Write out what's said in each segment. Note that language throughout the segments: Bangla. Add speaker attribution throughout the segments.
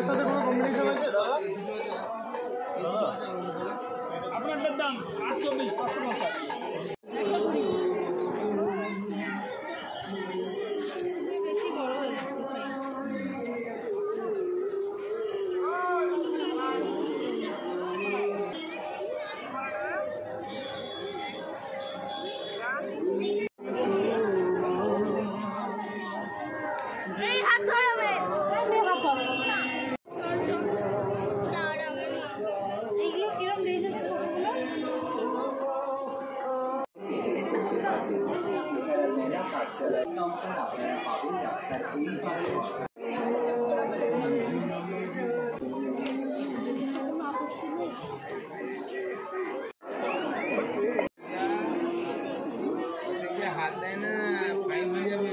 Speaker 1: সাথে কোনো কম্বিনেশন আছে দাদা?
Speaker 2: আপনার দাম 824 550।
Speaker 3: হাত দেয় না ফাইন হয়ে যাবে।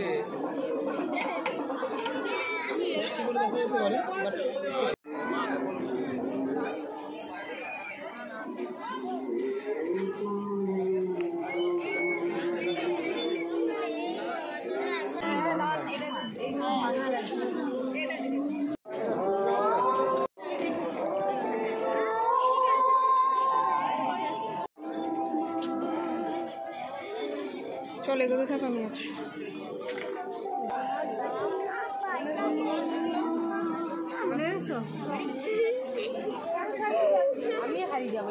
Speaker 4: চলে এগোতে থাকো, আমি আছি। আমি হারিয়ে যাবো।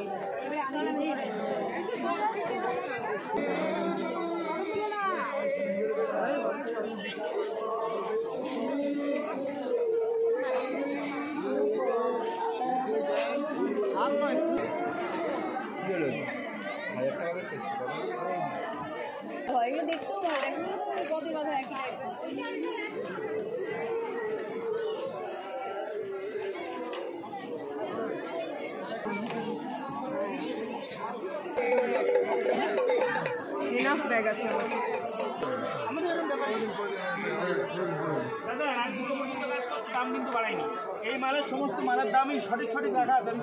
Speaker 4: দেখতেও কত কথা একই এনাফ ব্যাগ আছে
Speaker 2: দাদা রাত 2টো পর্যন্ত কাজ করছে, দাম কিন্তু বাড়ায়নি। এই মালের সমস্ত মালের দামই সঠিক রাখা আছে।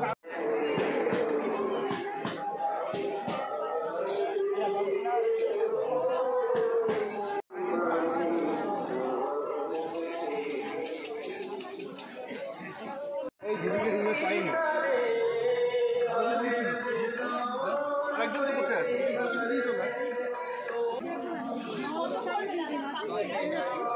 Speaker 1: এই দিদিকে রুমে পাইনি, একজন তো বসে আছে।